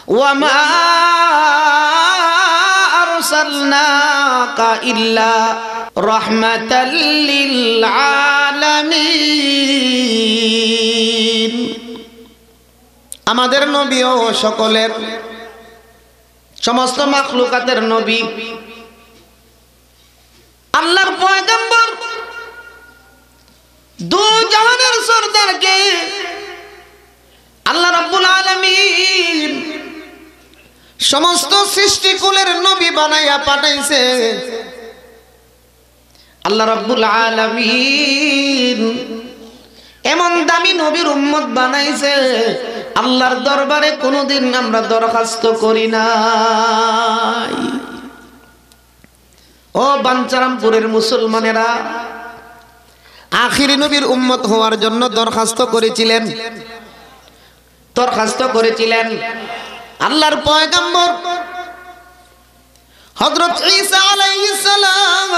ওয়া মা আরসালনাকা ইল্লা রাহমাতাল লিল আলামিন। আমাদের নবীও সকলের সমস্ত মাখলুকাতের নবী, আল্লাহর পয়গম্বর, দু জাহানের সরদারকে আল্লাহ রাব্বুল আলামিন সমস্ত সৃষ্টিকুলের নবী বানাইয়া পাঠাইছে। আল্লাহ রাব্বুল আলামিন এমন দামি নবীর উম্মত বানাইছে, আল্লাহর দরবারে কোনোদিন আমরা দরখাস্ত করি নাই। ও বাঞ্চারামপুরের মুসলমানেরা, আখিরি নবীর উম্মত হওয়ার জন্য দরখাস্ত করেছিলেন আল্লাহর পয়গম্বর হযরত ঈসা আলাইহিস সালাম।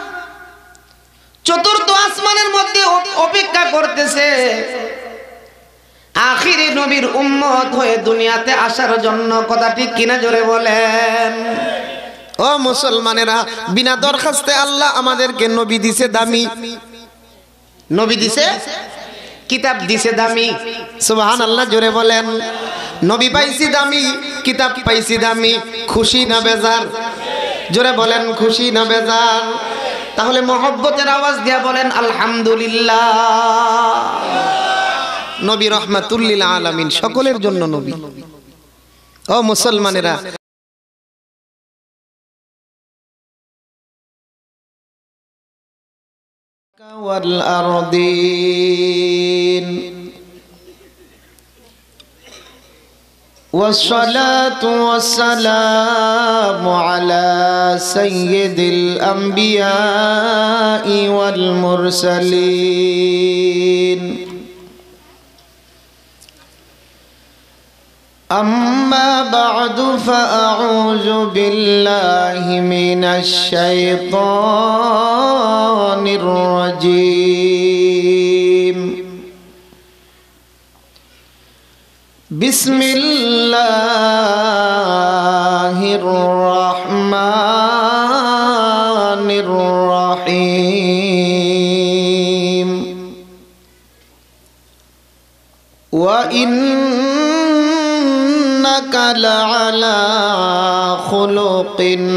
চতুর্থ আসমানের মধ্যে অপেক্ষা করতেছে আখিরি নবীর উম্মত হয়ে দুনিয়াতে আসার জন্য। কথা ঠিক কিনা জোরে বলেন। ও মুসলমানেরা, বিনা দরখাস্তে আল্লাহ আমাদেরকে নবী দিছে দামি, নবী দিছে, কিতাব দিছে দামি। সুবহানাল্লাহ জোরে বলেন। নবী পাইছি দামি, কিতাব পাইছি দামি। খুশি না বেজার? জোরে বলেন, খুশি না বেজার? তাহলে মহব্বতের আওয়াজ দিয়া বলেন আলহামদুলিল্লাহ। নবী রাহমাতুল লিল আলামিন, সকলের জন্য নবী। ও মুসলমানেরা, ওয়াল আরদিন والصلاة والسلام على سيد الأنبياء والمرسلين أما بعد فأعوذ بالله من الشيطان الرجيم بسم الله الرحمن الرحيم وإنك لعلى خلق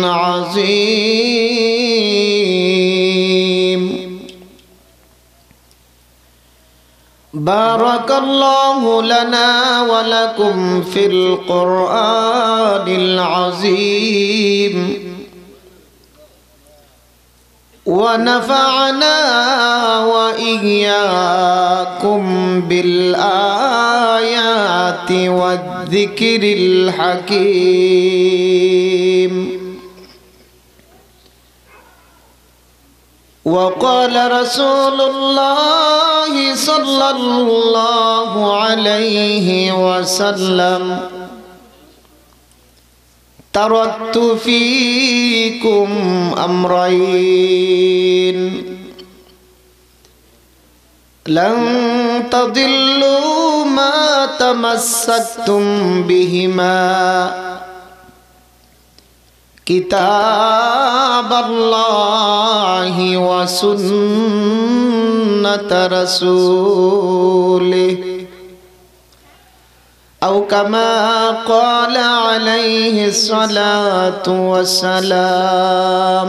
عظيم بارك الله لنا ولكم في القرآن العظيم ونفعنا وإياكم بالآيات والذكر الحكيم وقال رسول الله صلى الله عليه وسلم تركت فيكم أمرين لن تضلوا ما تمسكتم بهما كتاب الله وسنة رسوله أو كما قال عليه الصلاة والسلام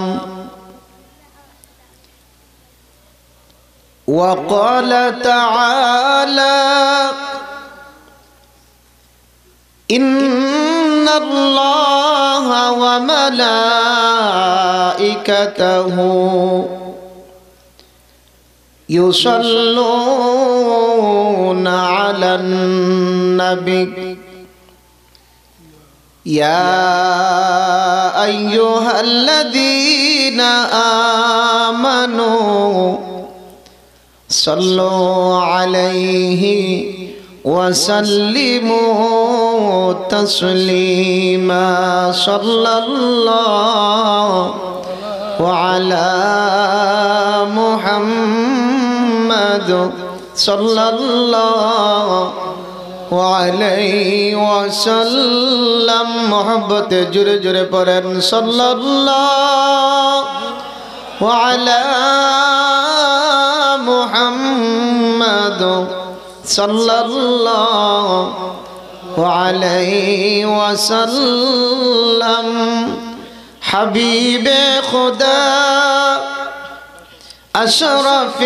وقال تعالى إن الله وملائكته يصلون على النبي يا أيها الذين آمنوا صلوا عليه وسلموا تسليما صلى الله وعلى محمد صلى الله وعليه وسلم محبت جر جر پڑھن صلی اللہ وعلى محمد صلی اللہ وعليه وسلم حبیب خدا اشرف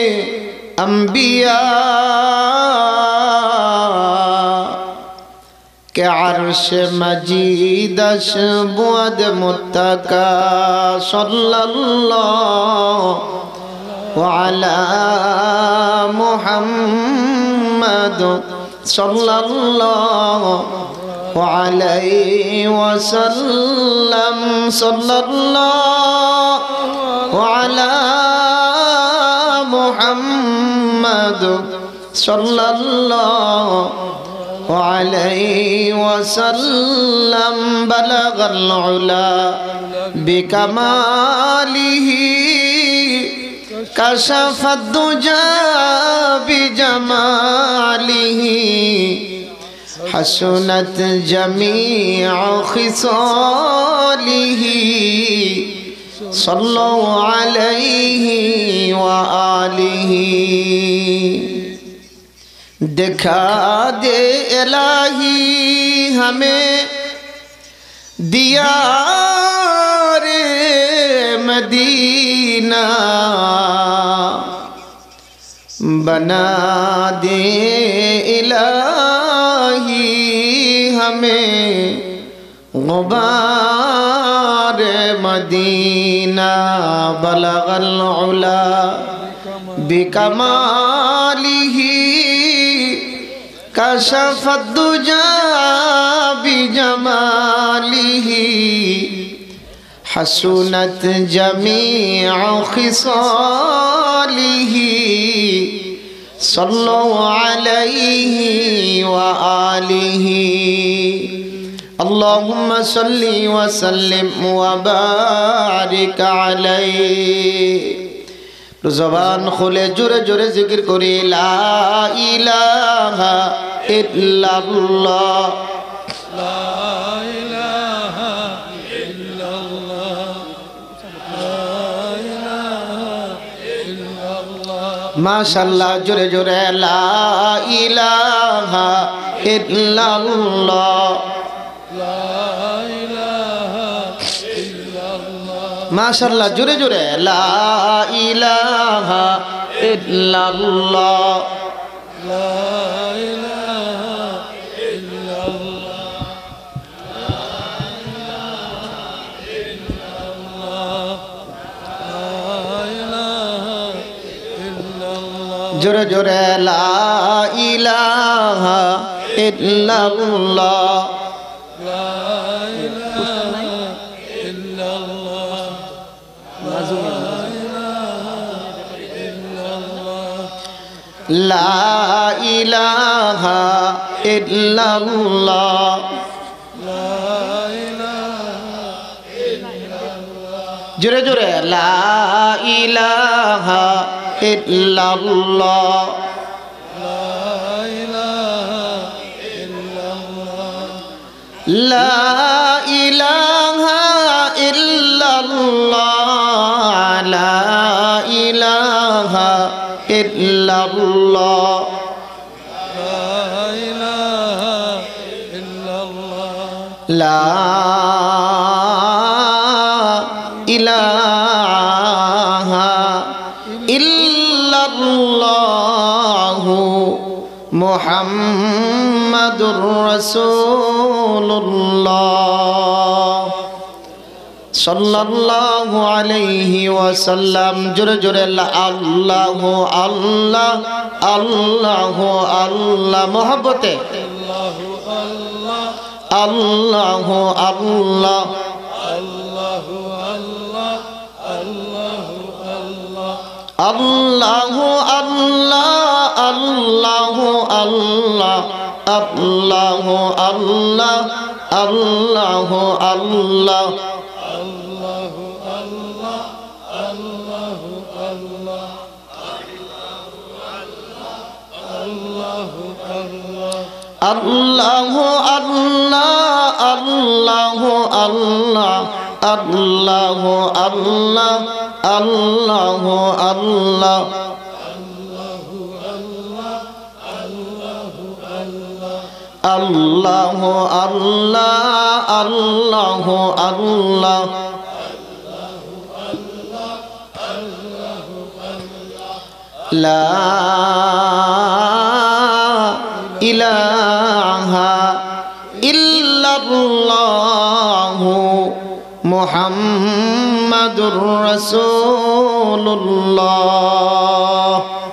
انبیاء کہ عرش مجید بعد متکا صلی اللہ وعلى محمد صلی اللہ وعليه وسلم صلی اللہ وعلى محمد صلی اللہ وعليه وسلم بلغ العلا بكماله كشف الدجى بجماله حسنت جميع خصاله صلوا عليه وآله دکھا دے الہی ہمیں دیار مدینہ بنا دے الہی ہمیں غبار مدینہ بلغ العلا بکمالہ کشف الدجى بجماله حسنت جميع خصاله صلوا عليه وآله اللهم صل وسلم وبارك عليه زبان کھولے جورے جورے ذکر کری لا الہ الا اللہ لا إله إلا الله لا إله إلا الله ماشاءاللہ جورے جورے لا الہ الا اللہ لا إله إلا الله ماشاءاللہ جورے جورے لا الہ الا اللہ لا إله إلا الله لا إله إلا الله جورے جورے لا الہ الا اللہ لا إله إلا الله لا الہ الا اللہ لا إله إلا الله جورے جورے لا الہ الا اللہ لا إله إلا الله لا الہ الا اللہ لا الہ الا اللہ لا إله إلا الله لا الہ الا اللہ محمد رسول اللہ صلی اللہ علیہ وسلم جر جر اللہ اللہ اللہ اللہ محبت الله الله اللہ اللہ الله الله الله اللہ اللہ اللہ اللہ اللہ اللہ اللہ আল্লাহ আল্লাহ আল্লাহ আল্লাহ আল্লাহ আল্লাহ আল্লাহ আল্লাহ আল্লাহ আল্লাহ আল্লাহ লা ইলাহা ইল্লাল্লাহু মুহাম্মাদুর রাসূলুল্লাহ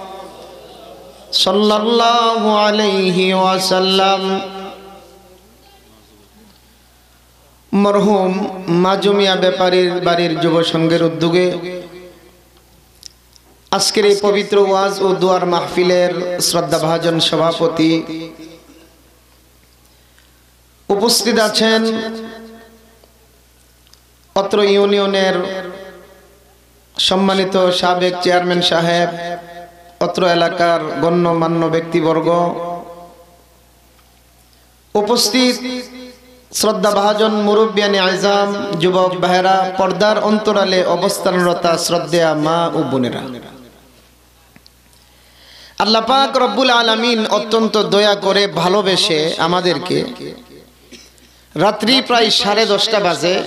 সাল্লাল্লাহু আলাইহি ওয়াসাল্লাম। মরহুম মাজুমিয়া ব্যাপারীর বাড়ির যুব সংঘের উদ্যোগে আজকের এই পবিত্র ওয়াজ ও দুয়ার মাহফিলের শ্রদ্ধাভাজন সভাপতি উপস্থিত আছেন অত্র ইউনিয়নের সম্মানিত সাবেক চেয়ারম্যান সাহেব, অত্র এলাকার গণ্যমান্য ব্যক্তিবর্গ, উপস্থিত শ্রদ্ধাভাজন মুরব্বিয়ানে আজম, যুবক ভাইরা, পর্দার অন্তরালে অবস্থানরতা শ্রদ্ধেয়া মা ও বোনেরা, আল্লাহ পাক রব্বুল আলামিন অত্যন্ত দয়া করে ভালোবেসে আমাদেরকে রাত্রি প্রায় 10:30 বাজে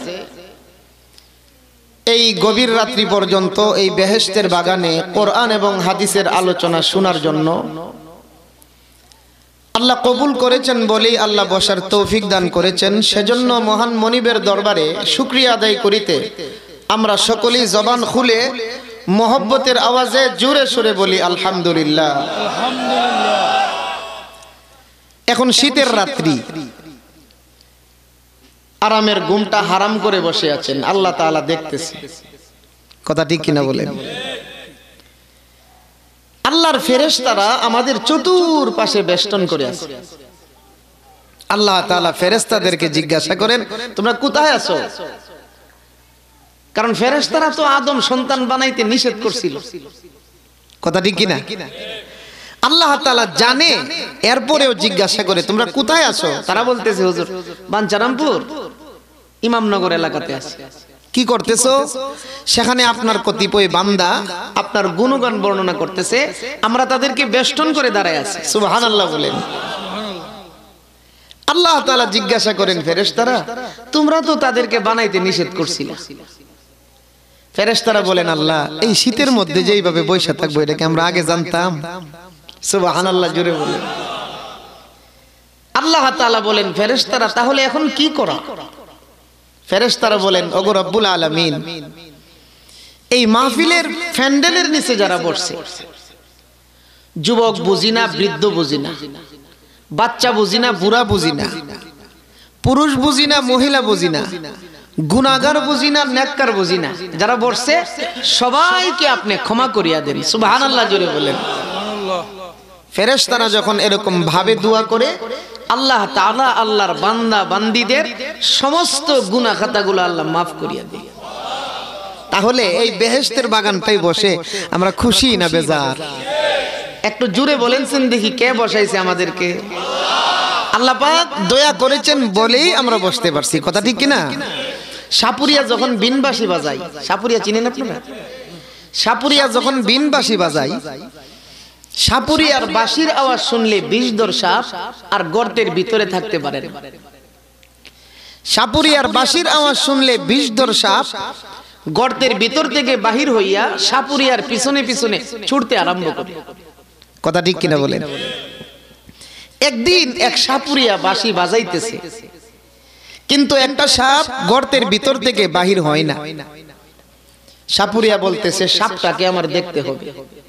এই গভীর রাত্রি পর্যন্ত এই বেহেশতের বাগানে কোরআন এবং হাদিসের আলোচনা শোনার জন্য আল্লাহ কবুল করেছেন বলেই আল্লাহ বসার তৌফিক দান করেছেন। সেজন্য মহান মনিবের দরবারে শুকরিয়া আদায় করিতে আমরা সকলেই জবান খুলে মোহব্বতের আওয়াজে জোরে সোরে বলি আলহামদুলিল্লাহ। এখন শীতের রাত্রি, আরামের ঘুমটা হারাম করে বসে আছেন, আল্লাহ তাআলা দেখতেছে। কথা ঠিক কিনা বলেন? আল্লাহর ফেরেশতারা আমাদের চতুর্পাশে বেষ্টন করে আছে। আল্লাহ তাআলা ফেরেশতাদেরকে জিজ্ঞাসা করেন, তোমরা কোথায় আছো? কারণ ফেরেশতারা তো আদম সন্তান বানাইতে নিষেধ করছিল। কথা ঠিক কিনা? আল্লাহ তাআলা জানে, এরপরেও জিজ্ঞাসা করে তোমরা কোথায় আছো? তারা বলতেছে হুজুর বাঞ্ছারামপুর ইমামনগর এলাকাতে আছে। কি করতেছো? সেখানে আপনার কতিপয় বান্দা আপনার গুণগান বর্ণনা করতেছে, আমরা তাদেরকে বেষ্টন করে দাঁড়ায় আছি। সুবহানাল্লাহ বলেন। আল্লাহ তাআলা জিজ্ঞাসা করেন, ফেরেশতারা তোমরা তো তাদেরকে বানাইতে নিষেধ করছিলে। ফেরেশতারা বলেন, আল্লাহ এই শীতের মধ্যে যে এইভাবে বসে থাকবো এটা কি আমরা আগে জানতাম? সুবহানাল্লাহ জোরে বলেন। আল্লাহ তাআলা বলেন, ফেরেশতারা তাহলে এখন কি করা? ফেরেশতারা বলেন, ওগো রব্বুল আলামিন, এই মাহফিলের প্যান্ডেলের নিচে যারা বসছে, যুবক বুঝি না, বৃদ্ধ বুঝি না, বাচ্চা বুঝি না, বুড়া বুঝি না, পুরুষ বুঝি না, মহিলা বুঝি না, গুনাহগার বুঝি না, নেককার বুঝি না, যারা বসছে সবাইকে আপনি ক্ষমা করিয়া দেন। সুবহানাল্লাহ জোরে বলেন। ফেরেশতারা যখন এরকম ভাবে দোয়া করে, আল্লাহ তাআলা আল্লাহর বান্দা বান্দীদের সমস্ত গুনাহ খাতাগুলো আল্লাহ মাফ করিয়া দেন। তাহলে এই বেহেশতের বাগানটাই বসে আমরা খুশি না বেজার? একটু জোরে বলেনছেন দেখি, কে বসাইছে আমাদেরকে? আল্লাহ পাক দয়া করেছেন বলেই আমরা বসতে পারছি। কথা ঠিক কিনা? সাপুরিয়া যখন বিনবাঁশি বাজাই, সাপুরিয়া চিনেন আপনারা? সাপুরিয়া যখন বিনবাঁশি বাজাই, সাপুরিয়ার বাঁশির আওয়াজ শুনলে বিষধর সাপ আর গর্তের ভিতরে থাকতে পারে না। সাপুরিয়ার বাঁশির আওয়াজ শুনলে বিষধর সাপ গর্তের ভিতর থেকে বাহির হইয়া সাপুরিয়ার পিছনে পিছনে ছুটতে আরম্ভ করে। কথা ঠিক কিনা বলেন? একদিন এক সাপুরিয়া বাঁশি বাজাইতেছে, কিন্তু একটা সাপ গর্তের ভিতর থেকে বাহির হয় না। সাপুরিয়া বলতেছে, সাপটাকে আমার দেখতে হবে।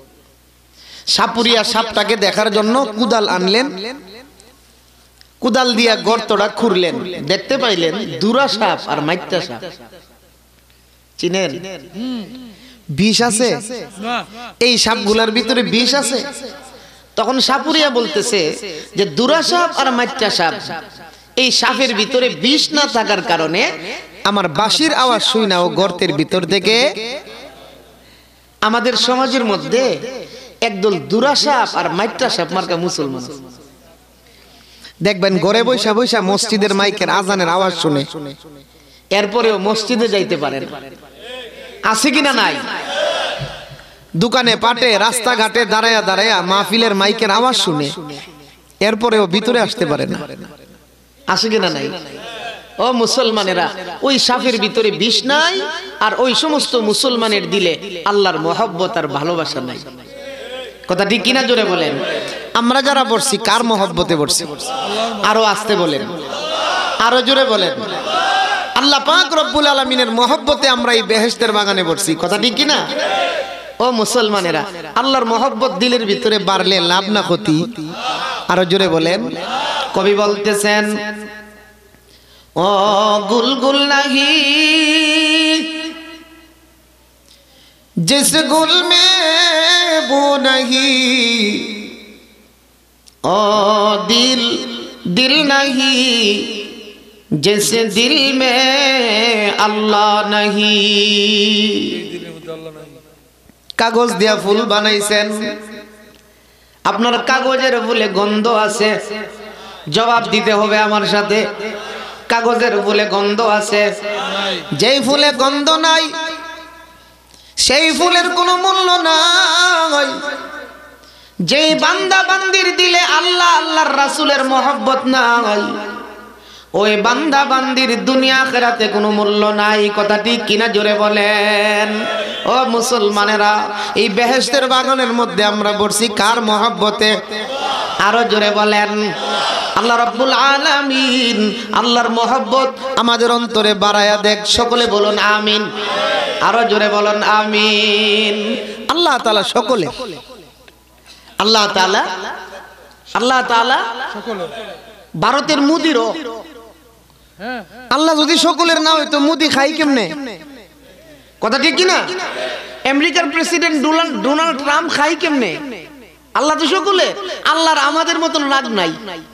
সাপুরিয়া সাপটাকে দেখার জন্য কুদাল আনলেন, কুদাল দিয়া গর্তটা খুঁড়লেন, দেখতে পাইলেন দুরা সাপ আর মাইত্যা সাপ। চিনেন? বিষ আছে এই সাপগুলার ভিতরে, বিষ আছে। তখন সাপুরিয়া বলতেছে যে দুরা সাপ আর মাইত্যা সাপ, এই সাপের ভিতরে বিষ না থাকার কারণে আমার বাঁশির আওয়াজ শুই না ও গর্তের ভিতর থেকে। আমাদের সমাজের মধ্যে একদল দুরা সাপ আর মাইত্যা সাপ মার্কা মুসলমান, দেখবেন ঘরে বৈশা বৈশা মসজিদের মাইকের আজানের আওয়াজ শুনে এরপরেও মসজিদে যাইতে পারেন, আছে কিনা নাই? দোকানে পাটে রাস্তাঘাটে দাঁড়ায়া দাঁড়ায়া মাহফিলের মাইকের আওয়াজ শুনে এরপরেও ভিতরে আসতে পারে না, আছে কিনা নাই? ও মুসলমানেরা, ওই সাফের ভিতরে বিষ নাই, আর ওই সমস্ত মুসলমানের দিলে আল্লাহর মহব্বত আর ভালোবাসা নাই। কথা ঠিক কিনা জোরে বলেন। আমরা যারা বসছি কার মহব্বতে বসছি? আরো আসতে বলেন, আরো জোরে বলেন। আল্লাহ পাক রব্বুল আলামিনের মহব্বতে আমরা এই বেহেশতের বাগানে বসছি। কথা ঠিক কিনা? ও মুসলমানেরা, আল্লাহর মহব্বত দিলের ভিতরে বাড়লে লাভ না ক্ষতি? আরো জোরে বলেন। কবি বলতেছেন, ও গুলগুল নাহি जिस गुल में वो नहीं, ओ दिल दिल नहीं जिस दिल में अल्लाह नहीं। কাগজ দিয়া ফুল বানাইছেন, আপনার কাগজের ফুলে গন্ধ আছে, জবাব দিতে হবে আমার সাথে। কাগজের ফুলে গন্ধ আছে, যেই ফুলে গন্ধ নাই সেই ফুলের কোনো মূল্য নাই। যেই বান্দা বান্দির দিলে আল্লাহ আল্লাহর রাসূলের মহব্বত নাই, ওই বান্দা বান্দির দুনিয়া আখিরাতে কোনো মূল্য নাই। কথা ঠিক কিনা জোরে বলেন। ও মুসলমানেরা, এই বেহেশতের বাগানের মধ্যে আমরা বসছি কার মহব্বতে? আরো জোরে বলেন। আল্লাহ রাব্বুল আলামিন আল্লাহর মহব্বত আমাদের অন্তরে বাড়ায়া দেখ। সকলে বলুন আমিন। আরো জোরে বলুন আমিন। আল্লাহ তাআলা সকলে, আল্লাহ তাআলা, আল্লাহ তাআলা ভারতের মুদিরও। আল্লাহ যদি সকলের না হইতো মুদি খাই কেমনে? কথা ঠিক কিনা? আমেরিকার প্রেসিডেন্ট ডোনাল্ড ট্রাম্প খাই কেমনে? আল্লাহ তো সকলে। আল্লাহর আমাদের মতন রাগ নাই।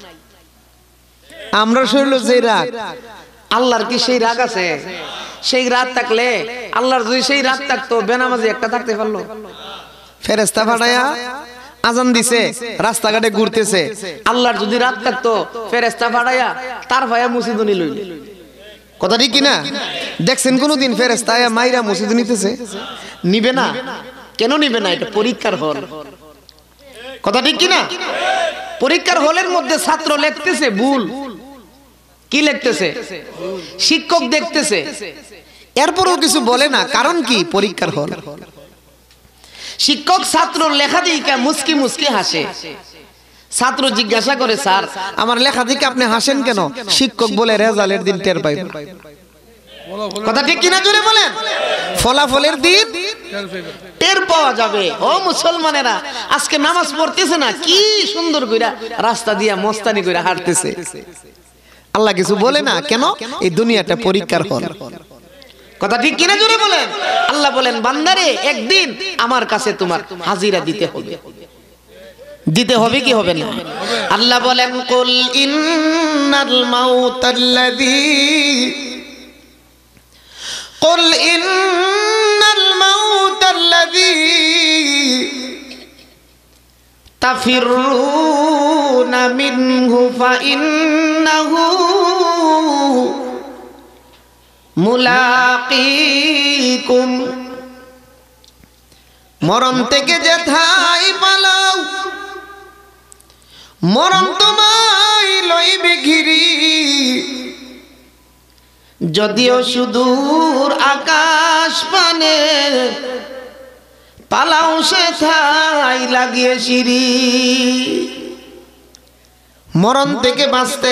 আমরা শরীর যে রাগ, আল্লাহর কি সেই রাগ আছে? সেই রাগ থাকলে, আল্লাহর যদি সেই রাগ থাকতো, বেনামাজি একটা থাকতে পারলো? ফেরেশতা পাঠায়া আজান দিছে, রাস্তাঘাটে ঘুরতেছে। আল্লাহর যদি রাগ থাকতো, ফেরেশতা পাঠায়া তার ভাইয়া মুসিদনি লইল। কথা ঠিক কিনা? দেখছেন কোনদিন ফেরেশতা আয়া মাইরা মুসিদ নিতেছে? নিবে না। কেন নিবে না? এটা পরীক্ষার হল। কথা ঠিক কিনা? পরীক্ষার হলের মধ্যে ছাত্র লিখতেছে ভুল। কি লিখতেছে? শিক্ষক দেখতেছে, এরপরও কিছু বলে না। কারণ কি? পরীক্ষার হল। শিক্ষক ছাত্র লেখা দিকে মুস্কি মুস্কি হাসে। ছাত্র জিজ্ঞাসা করে, স্যার আমার লেখা দিকে আপনি হাসেন কেন? শিক্ষক বলে, রেজাল্টের দিন টের পাইবেন। কথা ঠিক কিনা জোরে বলেন। ফলাফলের দিন টের পাওয়া যাবে। ও মুসলমানেরা, আজকে নামাজ পড়তেছে না, কি সুন্দর কইরা রাস্তা দিয়া মস্তানি কইরা হাঁটতেছে। আল্লাহ কিছু বলে না কেন? এই দুনিয়াটা পরীক্ষার হল। কথা ঠিক কিনা জোরে বলেন। আল্লাহ বলেন, বান্দারে একদিন আমার কাছে তোমার হাজিরা দিতে হবে। দিতে হবে কি হবে না? আল্লাহ বলেন, কুল ইন্নাল মাউতাল্লাযী কুল ইন্নাল মাউতাল্লাযী তাফিরুনা মিনহু ফাইন্নাহু মুলাকিকুম। মরণ থেকে যেথায় পালাও, মরণ তোমায় লইবে ঘিরি। যদিও সুদূর আকাশ পানে, পালাও সেথায় লাগিয়ে সিঁড়ি। মরণ থেকে বাঁচতে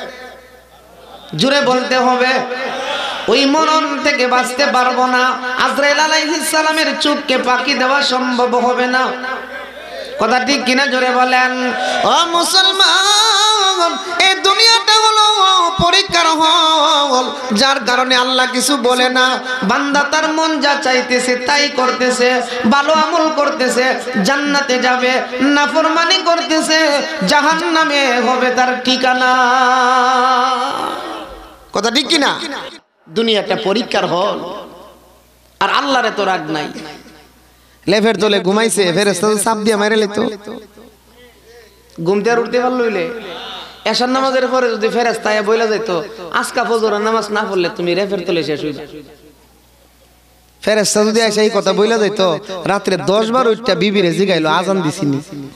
জুড়ে বলতে হবে, ওই মরণ থেকে বাঁচতে পারবো না। আজরাইল আলাইহিস সালামের চোখকে পাকি দেওয়া সম্ভব হবে না। কথা ঠিক কিনা জোরে বলেন। ও মুসলমান, এই দুনিয়াটা হলো পরীক্ষার হল, যার কারণে আল্লাহ কিছু বলে না। বান্দা তার মন যা চাইতেছে তাই করতেছে। ভালো আমল করতেছে, জান্নাতে যাবে। নাফরমানি করতেছে, জাহান্নামে হবে তার ঠিকানা। কথা ঠিক কিনা? দুনিয়াটা পরীক্ষার হল। আর আল্লাহর তো রাগ নাই। লেফের তলে ঘুমাইছে, ফেরেশতা চাপ দিয়ে মাইরে লইতো। ঘুমতে আর উঠতে পারলইলে এশার নামাজের পরে যদি ফেরেশতায় বইলা যাইতো আজকা ফজরের নামাজ না পড়লে তুমি রেফের তলে শেষ হইবা, ফেরেশতা যদি এসে এই কথা বইলা যাইতো রাত্রে 10 বার উঠটা বিবিরে জিগাইলো আজান দিছিনি।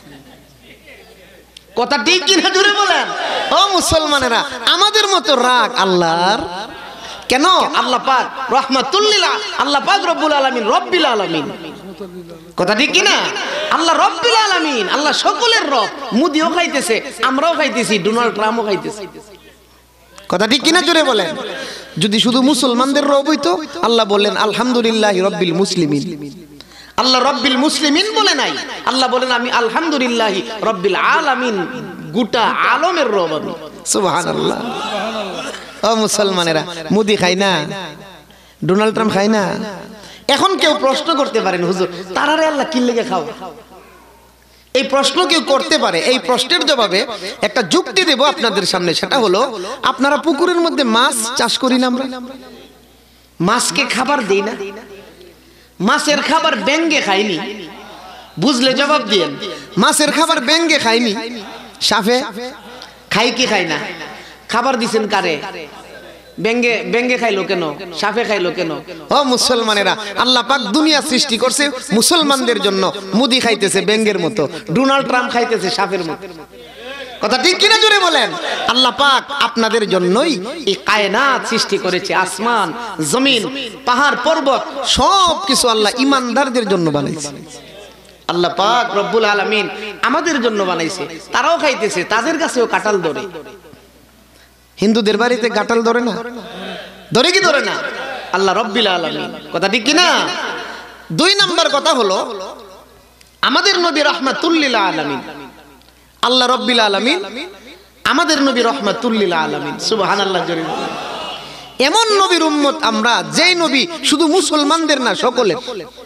কথা ঠিক কিনা জোরে বলেন ও মুসলমানেরা। আমাদের মতো রাগ আল্লাহর কেন? আল্লাহ পাক রহমাতুল লিল আল্লাহ পাক রব্বুল আলামিন রব্বিল আলামিন। কথা ঠিক কিনা? আল্লাহ রব্বিল আলামিন, আল্লাহ সকলের রব। মুদিও খাইতেছে, আমরাও খাইতেছি, ডোনাল্ড ট্রাম্পও খাইতেছে। কথা ঠিক কিনা জোরে বলেন। যদি শুধু মুসলমানদের রব হইতো আল্লাহ বললেন আলহামদুলিল্লাহি রব্বিল মুসলিমিন। আল্লাহ রব্বিল মুসলিমিন বলে নাই, আল্লাহ বলেন আমি আলহামদুলিল্লাহি রব্বিল আলামিন, গোটা আলমের রব আমি। সুবহানাল্লাহ। ও মুসলমানেরা, মুদি খাই না, ডোনাল্ড ট্রাম্প খাই না। এখন কেউ প্রশ্ন করতে পারেন হুজুর তারারে আল্লাহ কি লেগে খাও? এই প্রশ্ন কেউ করতে পারে। এই প্রশ্নের জবাবে একটা যুক্তি দেব আপনাদের সামনে। সেটা হলো আপনারা পুকুরের মধ্যে মাছ চাষ করি না আমরা? মাছকে খাবার দেই না? মাছের খাবার ব্যাঙে খাইনি? বুঝলে জবাব দিয়েন। মাছের খাবার ব্যাঙে খাইনি, সাপে খাই কি খাই না? খাবার দিছেন কারে? ব্যাঙে খাইলো কেন? সাপে খাইলো কেন? ও মুসলমানেরা, আল্লাহ পাক দুনিয়া সৃষ্টি করছে মুসলমানদের জন্য। মুদি খাইতেছে ব্যাঙের মতো, ডোনাল্ড ট্রাম্প খাইতেছে সাপের মতো। কথা ঠিক কিনা জোরে বলেন। আল্লাহ পাক আপনাদের জন্যই এই কায়নাত সৃষ্টি করেছে। আসমান, জমিন, পাহাড়, পর্বত সব কিছু আল্লাহ ইমানদারদের জন্য বানাইছে। আল্লাহ পাক রব্বুল আলামিন আমাদের জন্য বানাইছে। তারাও খাইতেছে, তাদের কাছেও কাঁঠাল ধরে। হিন্দুদের বাড়িতে কাঁঠাল ধরে না? ধরে কি ধরে না? আল্লাহ রব্বিল আলামিন। কথা ঠিক কিনা? 2 নাম্বার কথা হলো আমাদের নবী রাহমাতুল লিল আলামিন। আল্লাহ রব্বিল আলামিন আমাদের নবী রাহমাতুল লিল আলামিন। সুবহানাল্লাহ জোরে বলেন। এমন নবীর উম্মত আমরা, যেই নবী শুধু মুসলমানদের না সকলের।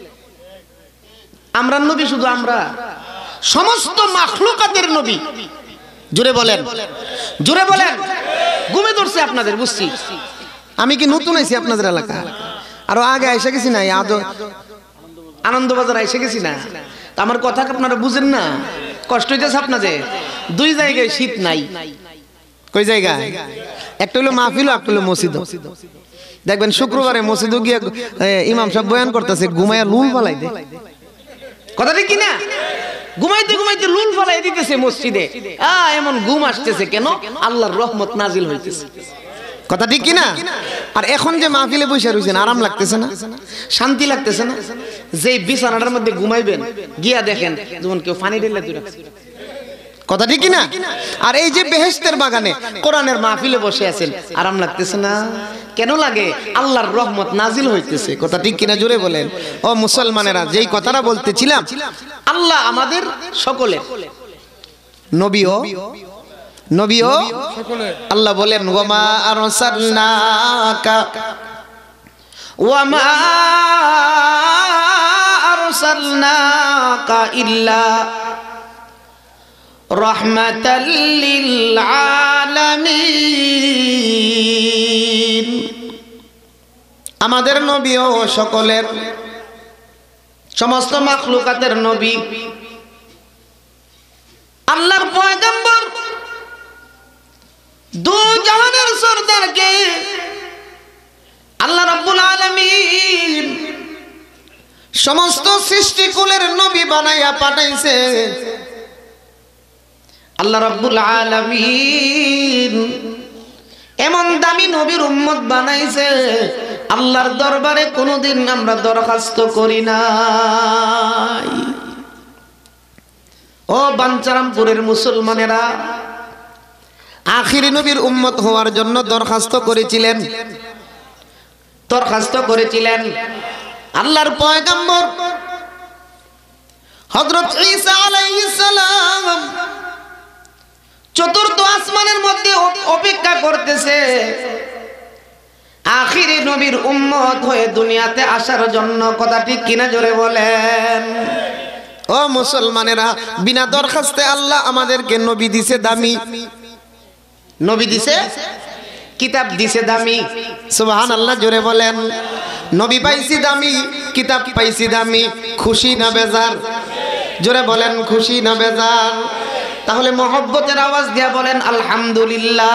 আমরা নবী শুধু আমরা, সমস্ত মাখলুকাতের নবী। জোরে বলেন, জোরে বলেন। ঘুমে ধরছে আপনাদের, বুঝছি। আমি কি নতুন আইছি আপনাদের এলাকা? আরো আগে এসে গেছি না? আনন্দবাজার এসে গেছি না? আমার কথা আপনারা বুঝেন না? কষ্ট হইতেছে আপনাদের। 2 জায়গায় শীত নাই। কই জায়গায়? একটা হলো মাহফিল, একটা হলো মসজিদ। দেখবেন শুক্রবারে মসজিদে গিয়ে ইমাম সাহেব বয়ান করতেছে, ঘুমায়া লুল ফালাই দেয়। কথা ঠিক কিনা? ঘুমাইতে ঘুমাইতে লুল ফালাই দিতেছে মসজিদে। এমন ঘুম আসতেছে কেন? আল্লাহর রহমত নাজিল হইতেছে। কথা ঠিক কিনা? আর এখন যে মাহফিলে বসে রয়েছেন, আরাম লাগতেছে না? শান্তি লাগতেছে না? যে বিছানাটার মধ্যে ঘুমাইবেন গিয়া দেখেন যেমন কেউ পানি ঢেলে দূরে। কথা ঠিক কিনা? আর এই যে বেহেশতের বাগানে কোরআনের মাহফিলে বসে আছেন, আরাম লাগতেছে না? কেন লাগে? আল্লাহর রহমত নাজিল হইতেছে। কথা ঠিক কিনা জোরে বলেন। ও মুসলমানেরা, যেই কথাটা বলতেছিলাম, আল্লাহ আমাদের সকলের নবীও আল্লাহ বলেন ওয়ামা আরসালনাকা ইল্লা রাহমাতাল লিল আলামিন। আমাদের নবীও সকলের, সমস্ত মাখলুকাতের নবী। আল্লাহর পয়গম্বর, 2 জাহানের সরদারকে আল্লাহ রাব্বুল আলামিন সমস্ত সৃষ্টিকুলের নবী বানাইয়া পাঠাইছে। আল্লাহ রাব্বুল আলামিন এমন দামি নবীর উম্মত বানাইছে, আল্লাহর দরবারে কোনোদিন আমরা দরখাস্ত করি নাই। ও বাঞ্চারামপুরের মুসলমানেরা, আখিরি নবীর উম্মত হওয়ার জন্য দরখাস্ত করেছিলেন আল্লাহর পয়গম্বর হযরত ঈসা আলাইহিস সালাম। 4র্থ আসমানের মধ্যে অপেক্ষা করতেছে আখিরি নবীর উম্মত হয়ে দুনিয়াতে আসার জন্য। কথা ঠিক কিনা জোরে বলেন। ও মুসলমানেরা, বিনা দরখাস্তে আল্লাহ আমাদেরকে নবী দিছে দামি, নবী দিছে, কিতাব দিছে দামি। সুবহানাল্লাহ জোরে বলেন। নবী পাইছি দামি, কিতাব পাইছি দামি। খুশি না বেজার? জোরে বলেন, খুশি না বেজার? তাহলে মহব্বতের আওয়াজ দিয়া বলেন আলহামদুলিল্লাহ।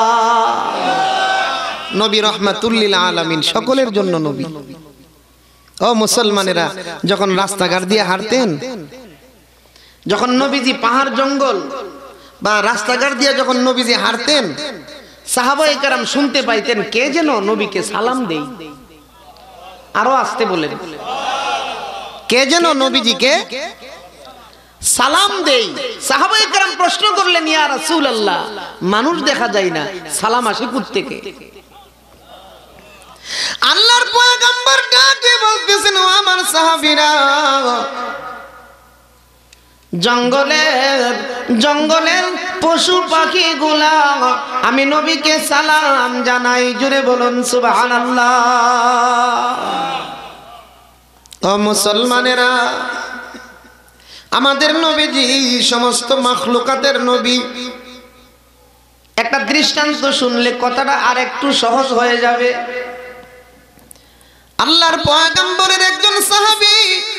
নবী রহমাতুল লিল আলামিন, সকলের জন্য নবী। ও মুসলমানেরা, যখন রাস্তাঘাট দিয়ে হাঁটতেন, যখন নবীজি পাহাড় জঙ্গল বা রাস্তাঘাট দিয়ে যখন নবীজি হাঁটতেন, সাহাবায়ে কেরাম শুনতে পাইতেন কে যেন নবীকে সালাম দেই। আরো আসতে বলেন, কে যেন নবীজিকে সালাম দেই। সাহাবায়ে কেরাম প্রশ্ন করলেন, ইয়া রাসূলুল্লাহ, মানুষ দেখা যায় না, সালাম আসে কোথা থেকে? আল্লাহর পয়গম্বর ডাকে বলতেছেন, ও আমার সাহাবীরা, জঙ্গলের পশু পাখিগুলা আমি নবীকে সালাম জানাই। জোরে বলুন সুবহানাল্লাহ। ও মুসলমানেরা, আমাদের নবীজি সমস্ত মাখলুকাতের নবী। একটা দৃষ্টান্ত শুনলে কথাটা আর একটু সহজ হয়ে যাবে। আল্লাহর পয়গম্বরের একজন সাহাবী,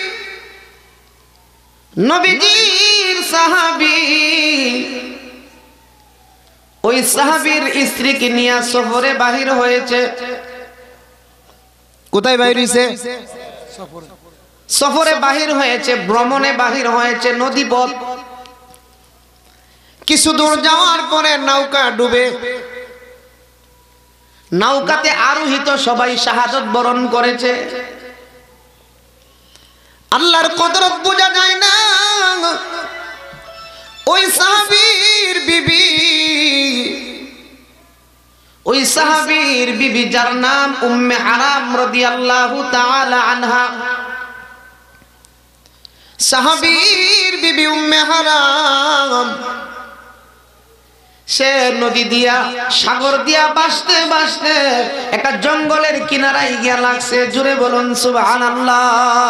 নবীজির সাহাবী, ওই সাহাবীর স্ত্রীকে নিয়ে সফরে বাহির হয়েছে। কোথায় বাহির হয়েছে? সফরে বাহির হয়েছে, ভ্রমণে বাহির হয়েছে, নদীপথ। কিছু দূর যাওয়ার পরে নৌকা ডুবে, নৌকাতে আরোহিত সবাই শাহাদাত বরণ করেছে। আল্লাহর কুদরত বোঝা যায় না। ওই সাহাবীর বিবি, যার নাম উম্মে হারাম রাদিয়াল্লাহু তাআলা আনহা, সাহাবীর বিবি উম্মে হারাম, সে নদী দিয়া সাগর দিয়া বাসতে বাসতে একটা জঙ্গলের কিনারায় গিয়া লাগছে। জুড়ে বলুন সুবহানাল্লাহ।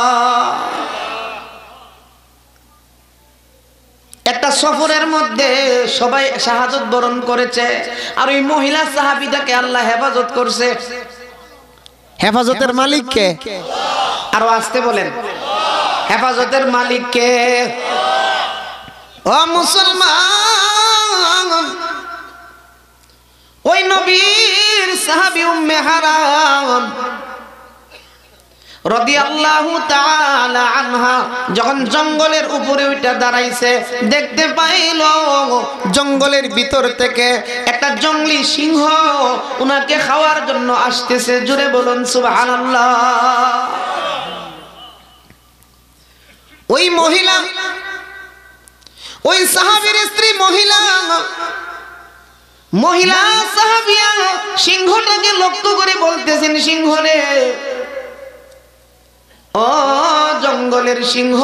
একটা সফরের মধ্যে সবাই শাহাদাত বরণ করেছে, আর ওই মহিলা সাহাবীটাকে আল্লাহ হেফাজত করছে। হেফাজতের মালিক কে? আরো আসতে বলেন, হেফাজতের মালিক কে? ও মুসলমান, ওই নবীর সাহাবী উম্মে হারাম রাদিয়াল্লাহু তাআলা আনহা যখন জঙ্গলের উপরে উঠে দাঁড়াইছে, দেখতে পাইল জঙ্গলের ভিতর থেকে একটা জঙ্গলি সিংহ উনাকে খাওয়ার জন্য আসতেছে। জোরে বলুন সুবহানাল্লাহ। ওই মহিলা, ওই সাহাবীর স্ত্রী মহিলা সাহাবিয়া সিংহটাকে লক্ষ্য করে বলতেছেন, সিংহ রে, ও জঙ্গলের সিংহ,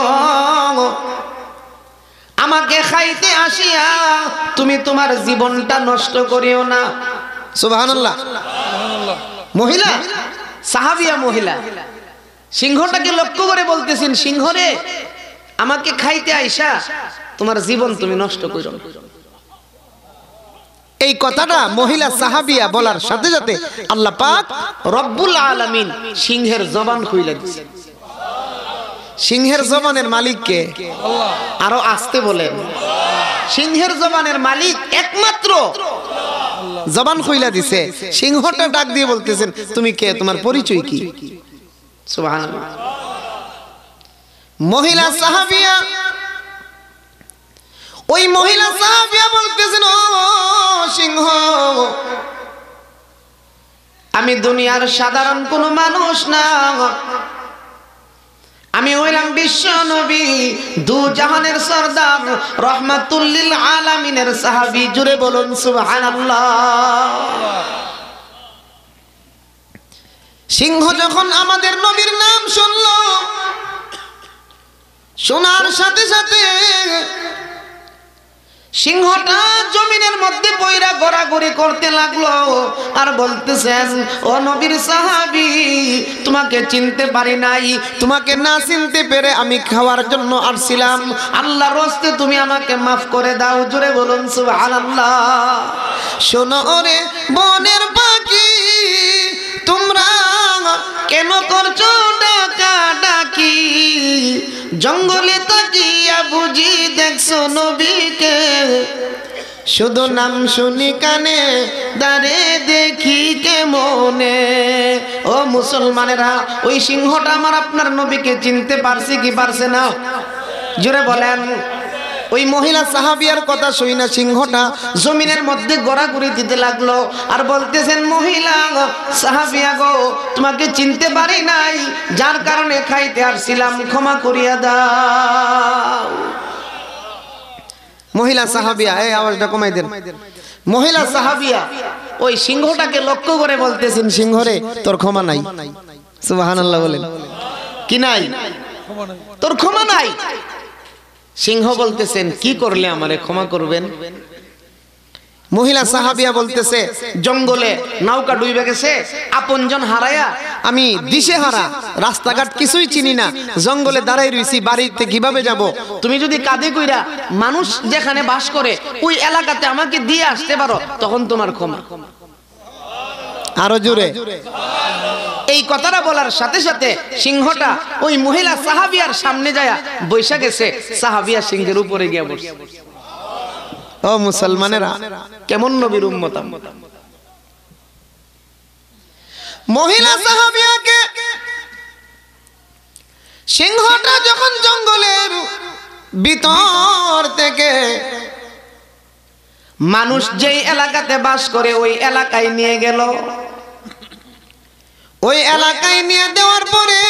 আমাকে খাইতে আসিয়া তুমি তোমার জীবনটা নষ্ট করিও না। সুবহানাল্লাহ। মহিলা, সাহাবিয়া মহিলা সিংহটাকে লক্ষ্য করে বলতেছেন, সিংহ রে, আমাকে খাইতে আইসা তোমার জীবন তুমি নষ্ট করিও না। এই কথাটা মহিলা সাহাবিয়া বলার সাথে সাথে আল্লাহ পাক রব্বুল আলামিন সিংহের জবান খুইলা দিয়েছেন। সিংহের জবানের মালিক কে? আল্লাহ। আরো আসতে বলেন, সিংহের জবানের মালিক একমাত্র আল্লাহ। জবান খুইলা দিছে। সিংহটা ডাক দিয়ে বলতেছেন, তুমি কে? তোমার পরিচয় কি? সুবহানাল্লাহ। মহিলা সাহাবিয়া, ওই মহিলা সাহাবিয়া বলতেছেন, ও সিংহ, আমি দুনিয়ার সাধারণ কোন মানুষ না, আমি হইলাম বিশ্ব নবী, দু জাহানের সরদার, রহমাতুল লিল আলামিনের সাহাবী। জুড়ে বলুন সুবহানাল্লাহ। সিংহ যখন আমাদের নবীর নাম শুনলো, শোনার সাথে সাথে সিংহটা জমিনের মধ্যে পয়রা গড়াগড়ি করতে লাগলো আর বলতেছেন, ও নবীর সাহাবী, তোমাকে চিনতে পারি নাই, তোমাকে না চিনতে পেরে আমি খাওয়ার জন্য আসছিলাম, আল্লাহর রাস্তে তুমি আমাকে মাফ করে দাও। জোরে বলুন সুবহানাল্লাহ। শোনো রে বনের পাখি, তোমরা কেন করছো ডাকা ডাকি? জঙ্গলে তাকিয়া বুঝি দেখছো নবীকে, শুধু নাম শুনি কানে দাঁড়ে দেখি কেমনে। ও মুসলমানেরা, ওই সিংহটা আমার আপনার নবীকে চিনতে পারছে কি পারছে না? জোরে বলেন। ওই মহিলা সাহাবিয়ার কথা শুই না সিংহটা জমিনের মধ্যে গড়াগড়ি দিতে লাগলো আর বলতেছেন, মহিলা সাহাবিয়া গো, তোমাকে চিনতে পারি নাই, যার কারণে খাইতে আসছিলাম, ক্ষমা করিয়া দাও। মহিলা সাহাবিয়া, এই আওয়াজটা কমাই দেন। মহিলা সাহাবিয়া ওই সিংহটাকে লক্ষ্য করে বলতেছেন, সিংহরে তোর ক্ষমা নাই। সুবহানাল্লাহ বলেন। কি নাই? তোর ক্ষমা নাই। সিংহ বলতেছেন, কি করলে আমারে ক্ষমা করবেন? মহিলা সাহাবিয়া বলতেছে, জঙ্গলে নৌকা ডুবে গেছে, আপনজন হারায়া আমি দিশেহারা, রাস্তাঘাট কিছুই চিনি না, জঙ্গলে দাঁড়াই রইছি, বাড়িতে কিভাবে যাব? তুমি যদি কাঁধে কইরা মানুষ যেখানে বাস করে ওই এলাকাতে আমাকে দিয়ে আসতে পারো, তখন তোমার ক্ষমা। আরো জোরে। এই কথাটা বলার সাথে সাথে সিংহটা ওই মহিলা সাহাবিয়ার সামনে যায় বৈশা গেছে, সাহাবিয়া সিংহের উপরে গিয়ে বসে। ও মুসলমানেরা, কেমন নবীর উম্মত আমরা। মহিলা সাহাবিয়াকে সিংহটা যখন জঙ্গলের ভিতর থেকে মানুষ যেই এলাকাতে বাস করে ওই এলাকায় নিয়ে গেল, ওই এলাকায় নিয়ে দেওয়ার পরে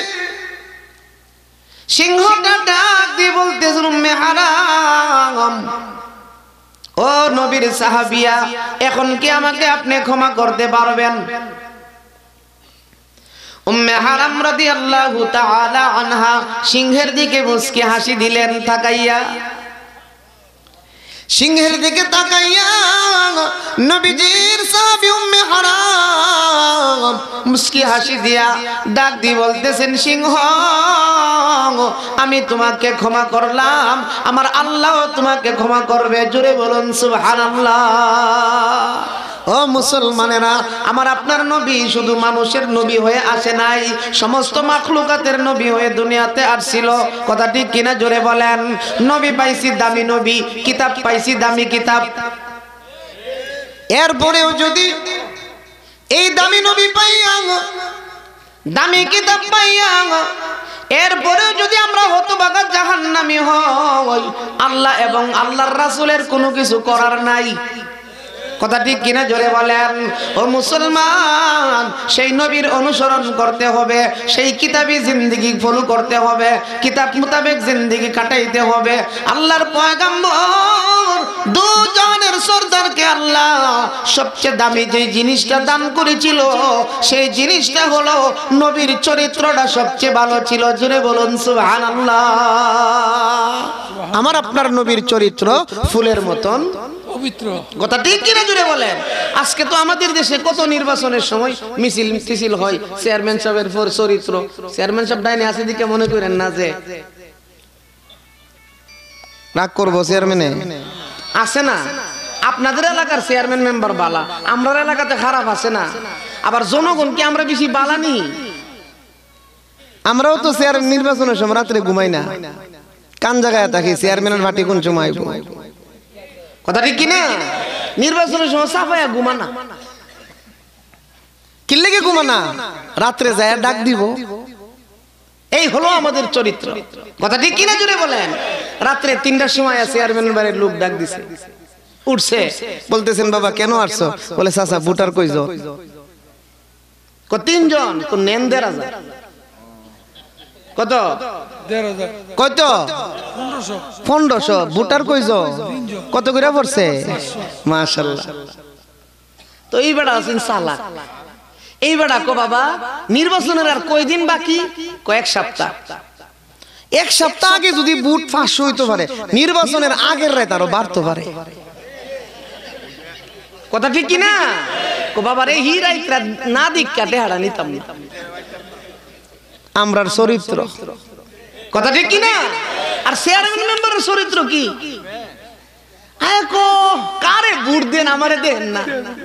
সিংহটা ডাক দিয়ে বলতেছে, উম্মে হারাম, ও নবীর সাহাবিয়া, এখন কি আমাকে আপনি ক্ষমা করতে পারবেন? উম্মে হারাম রাদিয়াল্লাহু তাআলা আনহা সিংহের দিকে মুস্কি হাসি দিলেন তাকাইয়া। সিংহের দিকে তাকাইয়া নবীজির সাহাবী উম্মে হারাম মুস্কি হাসি দিয়া ডাক দিয়ে বলতেছেন, সিংহ, আমি তোমাকে ক্ষমা করলাম, আমার আল্লাহ তোমাকে ক্ষমা করবে। জোরে বলুন সুবহানাল্লাহ। ও মুসলমানেরা, আমার আপনার নবী শুধু মানুষের নবী হয়ে আসে নাই, সমস্ত মাখলুকাতের নবী হয়ে দুনিয়াতে আসছিল। কথা ঠিক কিনা? জোরে বলেন। নবী পাইছি দামি নবী, কিতাব পাইছি দামি কিতাব। এরপরেও যদি এই দামি নবী পাইয়া, দামি কিতাব পাইয়া, এরপরেও যদি আমরা হতভাগা জাহান্নামী হই, আল্লাহ এবং আল্লাহর রাসূলের কোনো কিছু করার নাই। কথা ঠিক কিনা? জোরে বলেন। ও মুসলমান, সেই নবীর অনুসরণ করতে হবে, সেই কিতাবী জিন্দেগি ফলো করতে হবে, কিতাব মোতাবেক জিন্দেগি কাটাইতে হবে। আল্লাহর পয়গম্বর দু জাহানের সরদারকে আল্লাহ সবচেয়ে দামি যে জিনিসটা দান করেছিল, সেই জিনিসটা হলো নবীর চরিত্রটা সবচেয়ে ভালো ছিল। জোরে বলুন সুবহানাল্লাহ। আমার আপনার নবীর চরিত্র ফুলের মতন পবিত্র। কথা ঠিক কিনা? জুড়ে বলেন। আজকে তো আমাদের দেশে কত নির্বাচনের সময় মিছিল মিছিল হয়, চেয়ারম্যান সাহেবের চরিত্র, চেয়ারম্যান সাহেব ডাইনে আছে দিকে মনে করেন না যে রাগ করবো, চেয়ারম্যানে আছে না। আপনাদের এলাকার চেয়ারম্যান মেম্বার বালা, আমরা এলাকাতে খারাপ আছে না। আবার জনগণ কি আমরা বেশি বালা নি? আমরাও তো চেয়ারম্যান নির্বাচনের সময় রাত্রে ঘুমাই না, কান জায়গায় থাকি, চেয়ারম্যানের ভাটি কোন সময়। কথা ঠিক কিনা? নির্বাচনের সময় সাফায়া ঘুমানা। কি লেগে ঘুমানা? রাত্রে যায় ডাক দিব। এই হলো আমাদের চরিত্র। কথা ঠিক কিনা? জুড়ে বলেন। রাত্রে 3টার সময় চেয়ারম্যানের বাড়ির লোক ডাক দিছে, উঠছে, বলতেছেন, বাবা কেন আসছো? বলে, চাচা ভোটার কইছো? 3 জন। নেন 1,500। কত? 1,500। কত? 1500। ভোটার কইছো? কত করে পড়ছে? মাশাআল্লাহ। তো এই বেড়া আছেন চালাক। এই বেড়া কো, বাবা নির্বাচনের আর কয়দিন বাকি? কয়েক সপ্তাহ। 1 সপ্তাহ আগে যদি ভোট 500 হইতে পারে, নির্বাচনের আগের রাত আরো বাড়তে পারে। কথা ঠিক কিনা? কো বাবা রে, হি রাত না দিক কাটে হাড়া নিতাম না। আমরার চরিত্র। কথা ঠিক কিনা? আর চেয়ারম্যান মেম্বারের চরিত্র কি? কারে ভোট দেন আমারে দেন না,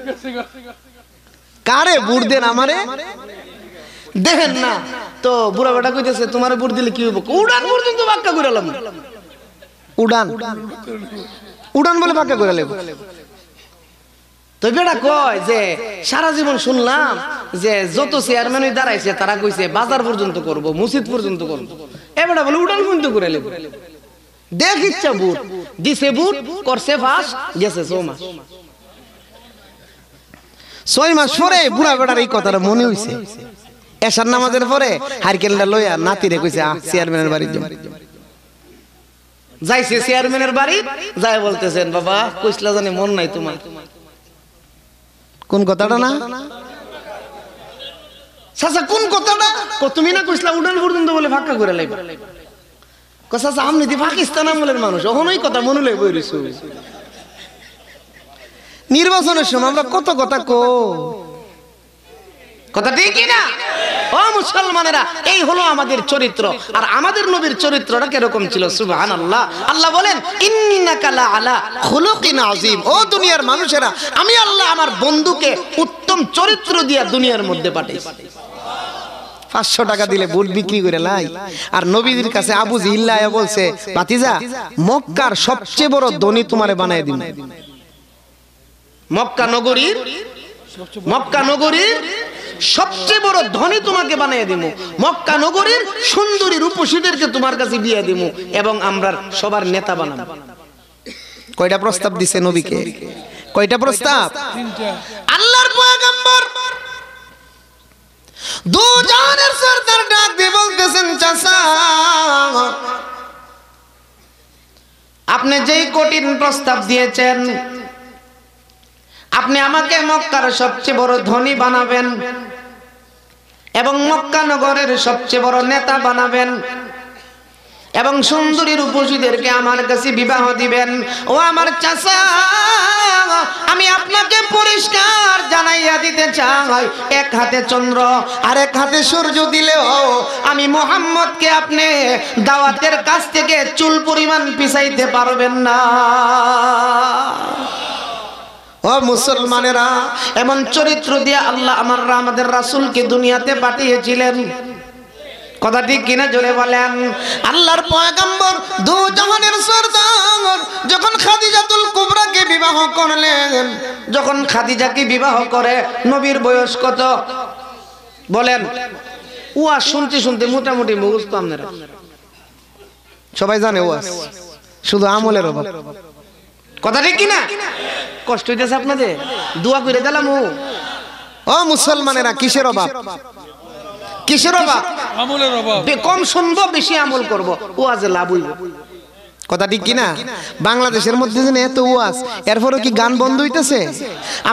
কারে ভোট দেন আমারে দেখেন না। তো বুড়া বেটা কইতেছে, তোমার ভোট দিলে কি হইব? উড়ান পর্যন্ত বাক্কা কইরালাম। উড়ান উড়ান বলে ফাঁকা করে লেব। তো বেটা কয় যে সারা জীবন শুনলাম যে যত চেয়ারম্যান দাঁড়াইছে তারা কইছে বাজার পর্যন্ত করব, মসজিদ পর্যন্ত করব। এ বেটা বলে উড়ান পর্যন্ত করে লেব। দেখ ইচ্ছা বুট দিছে, বুট করছে ফাঁস, গেছে 6 মাস। 6 মাস পরে বুড়া বেটার এই কথাটা মনে হইছে। এশার নামাজের পরে হারকেলটা লইয়া নাতিরে কইছে চেয়ারম্যানের বাড়ি যাইছে। চেয়ারম্যানের বাড়ি যাই বলতেছেন, বাবা কইসলা জানি মন নাই তোমার। কোন কথাটা না চাচা, কোন কথাটা? তুমি না কইসলা উড়ান পর্যন্ত বলে ফাঁকা করে লাইবা। চাচা আপনি দি পাকিস্তান আমলের মানুষ, এখন ওই কথা মনে লই বইরিছো। নির্বাচনের সময় আমরা কত কথা কথা ঠিকই না? ও মুসলমানেরা, এই হলো আমাদের চরিত্র। আর আমাদের নবীর চরিত্রটা কিরকম ছিল? সুবহানাল্লাহ। আল্লাহ বলেন ইন্নাকা লা আলা খুলুকিন আযীম। ও দুনিয়ার মানুষেরা, আমি আল্লাহ আমার বন্ধুকে উত্তম চরিত্র দিয়া দুনিয়ার মধ্যে পাঠাইছি। 500 টাকা দিলে বুট বিক্রি করে লাই। আর নবীর কাছে আবু জিহল আয়া বলছে, ভাতিজা মক্কার সবচেয়ে বড় ধনী তোমারে বানায় দিন। মক্কা নগরীর সবচেয়ে বড় ধনী তোমাকে বানিয়ে দিব। মক্কা নগরীর সুন্দরী রূপসীদেরকে তোমার কাছে বিয়ে দিব এবং আমরা সবার নেতা বানাবো। কয়টা প্রস্তাব দিছে নবীকে? কয়টা প্রস্তাব? 3টা। আল্লাহর পয়গম্বর দু জাহানের সরদার ডাক দিয়ে বলতেছেন, চাচা আপনি যেই কঠিন প্রস্তাব দিয়েছেন, আপনি আমাকে মক্কার সবচেয়ে বড় ধনী বানাবেন এবং মক্কা নগরের সবচেয়ে বড় নেতা বানাবেন এবং সুন্দরী রূপসীদেরকে আমার কাছে বিবাহ দিবেন। ও আমার চাচা, আমি আপনাকে পরিষ্কার জানাইয়া দিতে চাই, এক হাতে চন্দ্র আর এক হাতে সূর্য দিলেও আমি মুহাম্মদকে আপনি দাওয়াতের কাছ থেকে চুল পরিমাণ পিছাইতে পারবেন না। ও মুসলমানেরা, এমন চরিত্র দিয়ে আল্লাহ আমাদের রাসূলকে দুনিয়াতে পাঠিয়েছিলেন। কথা ঠিক কিনা জোরে বলেন? আল্লাহর পয়গম্বর দু জাহানের সরদার যখন খাদিজাতুল কুবরাকে বিবাহ করলেন, যখন খাদিজাকে বিবাহ করে নবীর বয়স কত বলেন? ওয়াজ শুনতে শুনতে মোটামুটি মুখস্থ আপনারা সবাই জানে। ওয়াজ শুধু আমলের অভাব। কথা ঠিক কিনা? কষ্ট হইতেছে আপনাদের? দোয়া করে দিলাম। ও মুসলমানেরা, কিসের অভাব? কিসের অভাব? আমলের অভাব। কম শুনবো, বেশি আমল করব, ওয়াজে লাভ হইব। কথা ঠিক কিনা? বাংলাদেশের মধ্যে এত ওয়াজ, এরপরও কি গান বন্ধ হইতেছে?